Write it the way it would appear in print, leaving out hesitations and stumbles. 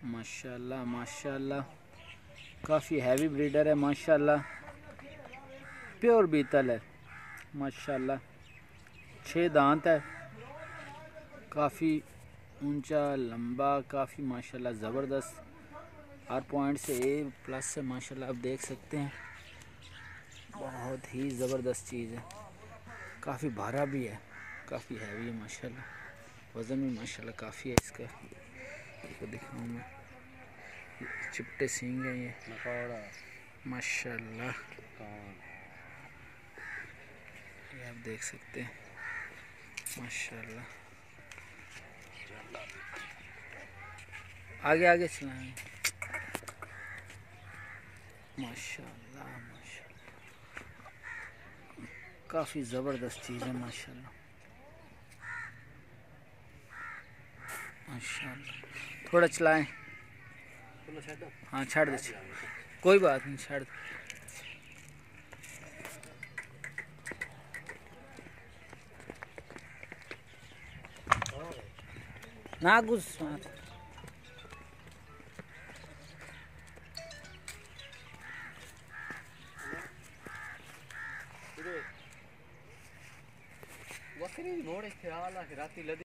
माशाल्लाह माशाल्लाह, काफ़ी हैवी ब्रीडर है माशाल्लाह। प्योर बीतल है माशाल्लाह। 6 दांत है, काफ़ी ऊंचा लंबा, काफ़ी माशाल्लाह ज़बरदस्त। हर पॉइंट से A+ है माशाल्लाह। आप देख सकते हैं बहुत ही ज़बरदस्त चीज़ है। काफ़ी भारा भी है, काफ़ी हैवी है माशाल्लाह। वज़न भी माशाल्लाह काफ़ी है इसका। इसको दिखाऊँ मैं, चिपटे सींग है ये माशाल्लाह। ये आप देख सकते हैं माशाल्लाह। आगे आगे चलाएं माशाल्लाह माशाल्लाह। काफ़ी ज़बरदस्त चीज़ है माशाल्लाह माशाल्लाह। थोड़ा चलाएं। हाँ छाड़ दे, कोई बात नहीं, छाड़ दे। ना कुछ बकरी घोड़े ख्याल राती